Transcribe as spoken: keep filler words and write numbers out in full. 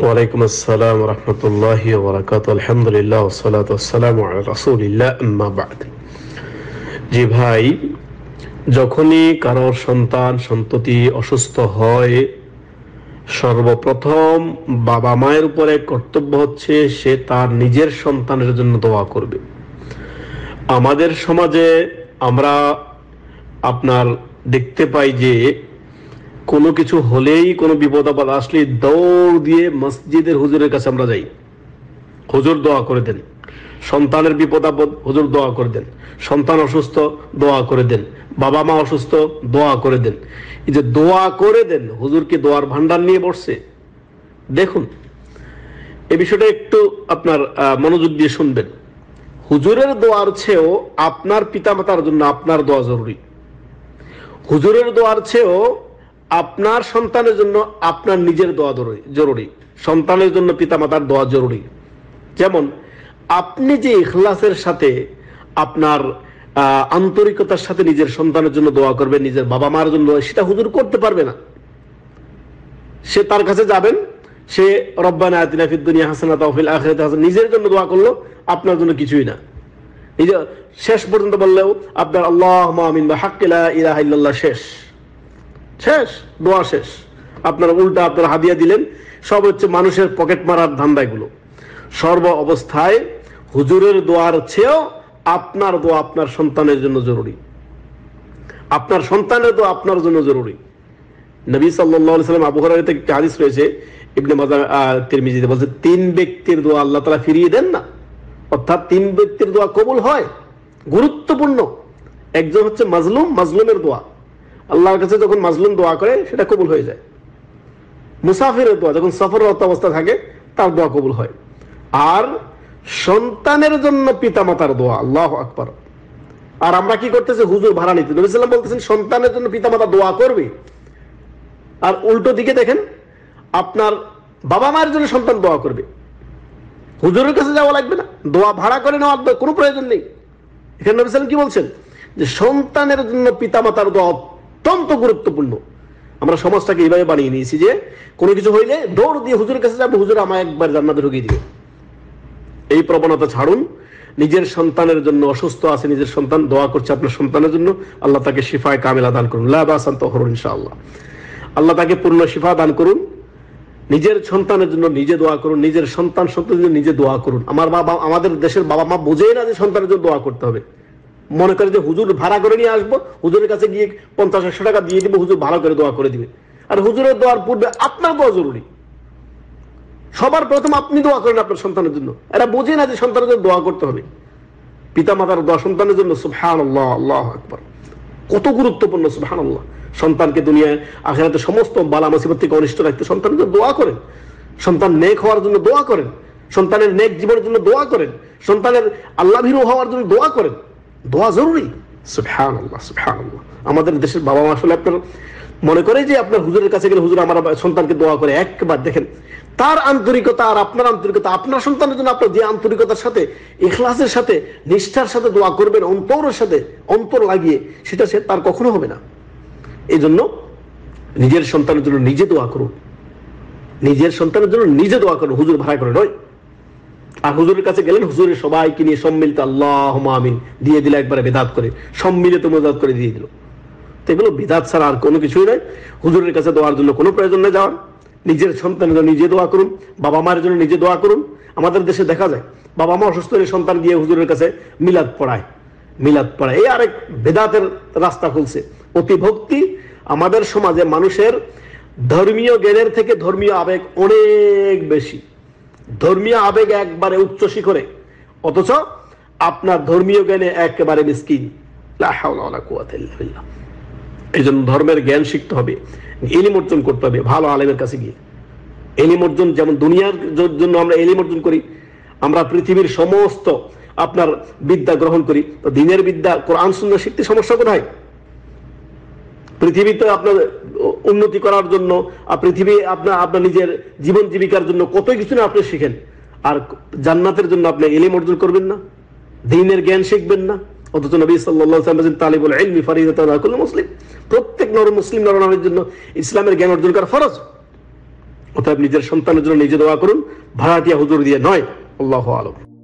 ওয়ালাইকুম আসসালাম ওয়া রাহমাতুল্লাহি ওয়া বারাকাতুহু। আলহামদুলিল্লাহ ওয়া সলাতু ওয়াসসালামু আলা রাসূলিল্লাহ, আম্মা বা'দ। জি ভাই, যখনই কারোর সন্তান সন্ততি অসুস্থ হয়, সর্বপ্রথম বাবা মায়ের উপরে কর্তব্য হচ্ছে সে তার নিজের সন্তানের জন্য দোয়া করবে। আমাদের সমাজে আমরা আপনার দেখতে পাই যে কোনো কিছু হলেই, কোনো বিপদ আপদ আসলে দৌড় দিয়ে মসজিদের হুজুরের কাছে আমরা যাই, হুজুর দোয়া করে দেন। সন্তানের বিপদ আপদ, হুজুর দোয়া করে দেন। সন্তান অসুস্থ, দোয়া করে দেন। বাবা মা অসুস্থ, দোয়া করে দেন। এই যে দোয়া করে দেন, হুজুর কি দোয়ার ভান্ডার নিয়ে বসছে? দেখুন, এই বিষয়টা একটু আপনার মনোযোগ দিয়ে শুনবেন। হুজুরের দোয়ার চেয়েও আপনার পিতামাতার জন্য আপনার দোয়া জরুরি। হুজুরের দোয়ার চেয়েও আপনার সন্তানের জন্য আপনার নিজের দোয়া জরুরি। সন্তানের জন্য পিতামাতার দোয়া জরুরি। যেমন আপনি যে ইখলাসের সাথে, আপনার আন্তরিকতার সাথে নিজের সন্তানের জন্য দোয়া করবেন, নিজের বাবা মার জন্য, সেটা হুজুর করতে পারবে না। সে তার কাছে যাবেন, সে রব্বানা আতিনা ফিদ দুনিয়া হাসানাতাও ওয়া ফিল আখিরাতি হাসানাতাও, নিজের জন্য দোয়া করলো, আপনার জন্য কিছুই না। এই যে শেষ পর্যন্ত বললেও আপনার আল্লাহুম্মা আমিন বা হাক্কি লা ইলাহা ইল্লাল্লাহ শেষ শেষ দোয়া শেষ। আপনার উল্টা আপনার হাদিয়া দিলেন, সব হচ্ছে মানুষের পকেট মারার ধান্দাগুলো। সর্ব অবস্থায় হুজুরের দোয়ার চেয়েও আপনার দোয়া আপনার সন্তানের জন্য জরুরি। আপনার সন্তানের দোয়া আপনার জন্য জরুরি। নবী সাল্লাল্লাহু আলাইহি সাল্লাম, আবু হুরায়রা থেকে হাদিস রয়েছে, ইবনে মাজাহ তিরমিজিতে বলছে, তিন ব্যক্তির দোয়া আল্লাহ তাআলা ফিরিয়ে দেন না। অর্থাৎ তিন ব্যক্তির দোয়া কবুল হয়, গুরুত্বপূর্ণ। একজন হচ্ছে মাজলুম, মাজলুমের দোয়া আল্লাহর কাছে যখন মাজলুম দোয়া করে সেটা কবুল হয়ে যায়। মুসাফিরের দোয়া যখন সফররত অবস্থা থাকে তার দোয়া কবুল হয়। আর সন্তানের জন্য পিতামাতার দোয়া, আল্লাহু আকবার। আর আমরা কি করতেছি? হুজুর ভাড়া নিতে। নবী সাল্লাল্লাহু আলাইহি ওয়াসাল্লাম বলতেছেন সন্তানের জন্য পিতামাতা দোয়া করবে, আর উল্টো দিকে দেখেন আপনার বাবা মায়ের জন্য সন্তান দোয়া করবে। হুজুরের কাছে যাওয়া লাগবে না, দোয়া ভাড়া করে নেওয়ার কোনো প্রয়োজন নেই। এখানে নবী সাল্লাল্লাহু আলাইহি ওয়াসাল্লাম কি বলছেন? যে সন্তানের জন্য পিতামাতার দোয়া অত্যন্ত গুরুত্বপূর্ণ। আমরা সমাজটাকে এইভাবে বানিয়ে নিয়েছি যে কোনো কিছু হইলে দৌড় দিয়ে হুজুরের কাছে যাবে, হুজুর আমায় একবার জান্নাতে ঢুকিয়ে দিবে। এই প্রবণতা ছাড়ুন। নিজের সন্তানের জন্য, অসুস্থ আছে নিজের সন্তান, দোয়া করছে আপনার সন্তানের জন্য, আল্লাহ তাকে শিফায়ে কামিলা দান করুন, লা বাসান তাহরুন ইনশাআল্লাহ। আল্লাহ তাকে পূর্ণ শিফা দান করুন। নিজের সন্তানের জন্য নিজে দোয়া করুন, নিজের সন্তান সন্তানের জন্য নিজে দোয়া করুন। আমার বাবা, আমাদের দেশের বাবা মা বোঝেই না যে সন্তানের জন্য দোয়া করতে হবে। মনে করে যে হুজুর ভাড়া করে নিয়ে আসবো, হুজুরের কাছে গিয়ে পঞ্চাশ একশো টাকা দিয়ে দিব, হুজুর ভালো করে দোয়া করে দিবে। আর হুজুরের দোয়ার পূর্বে আপনার দোয়া জরুরি। সবার প্রথম আপনি দোয়া করেন আপনার সন্তানের জন্য। এরা বোঝে না যে সন্তানের জন্য দোয়া করতে হবে। পিতা মাতার দোয়া সন্তানের জন্য সুবহানাল্লাহ, আল্লাহু আকবার, কত গুরুত্বপূর্ণ। সুবহানাল্লাহ। সন্তানকে দুনিয়ায় আখিরাতে সমস্ত বালা মুসিবত থেকে অনিষ্ট রাখতে সন্তানের জন্য দোয়া করেন। সন্তান নেক হওয়ার জন্য দোয়া করেন। সন্তানের নেক জীবনের জন্য দোয়া করেন। সন্তানের আল্লাহ ভীরু হওয়ার জন্য দোয়া করেন। দোয়া জরুরি। সুবহানাল্লাহ, সুবহানাল্লাহ। আমাদের দেশের বাবা মা আসলে আপনার মনে করে যে আপনার হুজুরের কাছে গেলে হুজুর আমার সন্তানকে দোয়া করে। একবার দেখেন তার আন্তরিকতা আর আপনার আন্তরিকতা। আপনার সন্তানের জন্য আপনার যে আন্তরিকতার সাথে, ইখলাসের সাথে, নিষ্ঠার সাথে দোয়া করবেন, অন্তরের সাথে অন্তর লাগিয়ে, সেটা সে তার কখনো হবে না। এই জন্য নিজের সন্তানের জন্য নিজে দোয়া করুন। নিজের সন্তানের জন্য নিজে দোয়া করুন, হুজুর ভাড়া করে নয়। আর হুজুরের কাছে গেলেন, হুজুরের সবাইকে নিয়ে সম্মিলিত আল্লাহুম্মা আমিন দিয়ে দিল, একবারে বিদআত করে, সম্মিলিত মুজাদ করে দিয়ে দিল। তো এগুলো বিদআত ছাড়া আর কোনো কিছুই নয়। হুজুরের কাছে দোয়ার জন্য কোনো প্রয়োজন নেই যাওয়ার। নিজের সন্তানের জন্য নিজে দোয়া করুন, বাবা মায়ের জন্য নিজে দোয়া করুন। আমাদের দেশে দেখা যায় বাবা মা অসুস্থ হলে সন্তান গিয়ে হুজুরের কাছে মিলাদ পড়ায়, মিলাদ পড়ায়। এই আরেক বেদাতের রাস্তা খুলছে। অতি ভক্তি। আমাদের সমাজে মানুষের ধর্মীয় জ্ঞানের থেকে ধর্মীয় আবেগ অনেক বেশি। ধর্মীয় আবেগ একবারে উচ্চ শিখরে, অথচ আপনার ধর্মীয় জ্ঞানে একেবারে মিসকিন। লা হাওলা ওয়ালা কুওয়াতা ইল্লা বিল্লাহ। এই জন্য ধর্মের জ্ঞান শিখতে হবে, ইলম অর্জন করতে হবে ভালো আলেমের কাছে গিয়ে। ইলম অর্জন, যেমন দুনিয়ার জন্য আমরা ইলম অর্জন করি, আমরা পৃথিবীর সমস্ত আপনার বিদ্যা গ্রহণ করি, তো দিনের বিদ্যা কোরআন সুন্নাহ শিখতে সমস্যা কোথায়? পৃথিবীতে আপনার উন্নতি করার জন্য, পৃথিবী আপনার আপনার নিজের জীবন জীবিকার জন্য কত কিছু না আপনি শিখেন, আর জান্নাতের জন্য আপনি ইলম অর্জন করবেন না, দ্বীনের জ্ঞান শিখবেন না। অথচ নবী সাল্লাল্লাহু আলাইহি ওয়াসাল্লাম বলেন, তালিবুল ইলমি ফরিদাতুন আলা কুল্লি মুসলিম। প্রত্যেক নর মুসলিম নরনারীর জন্য ইসলামের জ্ঞান অর্জন করা ফরজ। অতএব নিজের সন্তানের জন্য নিজে দোয়া করুন, ভাড়াটিয়া হুজুর দিয়ে নয়। আল্লাহু আলাম।